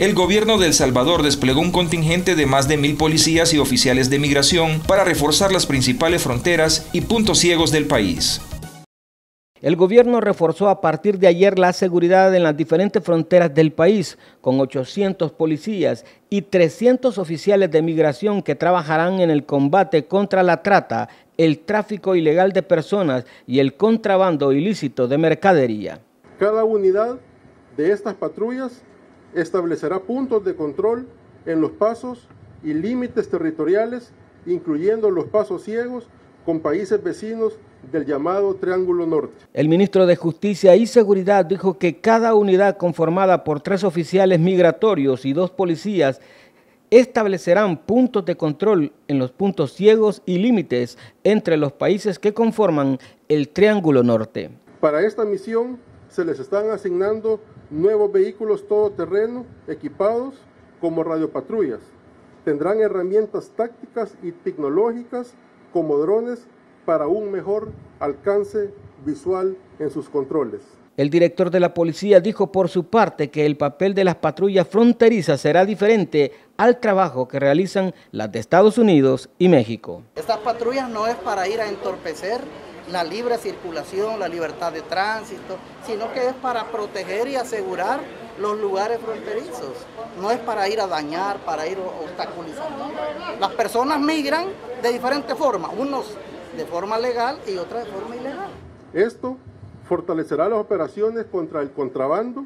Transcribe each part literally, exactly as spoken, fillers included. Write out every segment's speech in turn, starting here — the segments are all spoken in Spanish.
El gobierno de El Salvador desplegó un contingente de más de mil policías y oficiales de migración para reforzar las principales fronteras y puntos ciegos del país. El gobierno reforzó a partir de ayer la seguridad en las diferentes fronteras del país, con ochocientos policías y trescientos oficiales de migración que trabajarán en el combate contra la trata, el tráfico ilegal de personas y el contrabando ilícito de mercadería. Cada unidad de estas patrullas establecerá puntos de control en los pasos y límites territoriales, incluyendo los pasos ciegos con países vecinos del llamado Triángulo Norte. El ministro de Justicia y Seguridad dijo que cada unidad conformada por tres oficiales migratorios y dos policías establecerán puntos de control en los puntos ciegos y límites entre los países que conforman el Triángulo Norte. Para esta misión se les están asignando nuevos vehículos todoterreno equipados como radiopatrullas. Tendrán herramientas tácticas y tecnológicas como drones para un mejor alcance visual en sus controles. El director de la policía dijo por su parte que el papel de las patrullas fronterizas será diferente al trabajo que realizan las de Estados Unidos y México. Estas patrullas no es para ir a entorpecer la libre circulación, la libertad de tránsito, sino que es para proteger y asegurar los lugares fronterizos. No es para ir a dañar, para ir a obstaculizar. Las personas migran de diferentes formas, unos de forma legal y otras de forma ilegal. Esto fortalecerá las operaciones contra el contrabando,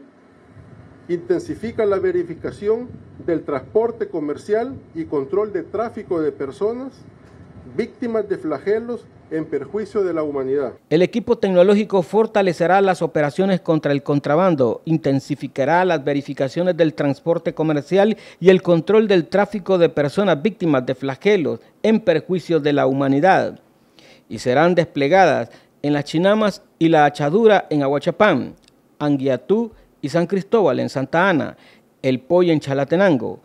intensifica la verificación del transporte comercial y control de tráfico de personas víctimas de flagelos en perjuicio de la humanidad. El equipo tecnológico fortalecerá las operaciones contra el contrabando, intensificará las verificaciones del transporte comercial y el control del tráfico de personas víctimas de flagelos en perjuicio de la humanidad, y serán desplegadas en Las Chinamas y La Achadura en Aguachapán, Anguiatú y San Cristóbal en Santa Ana, El Poy en Chalatenango,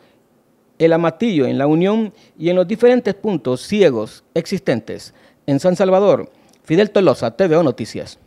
El Amatillo en La Unión y en los diferentes puntos ciegos existentes en San Salvador. Fidel Tolosa, T V O Noticias.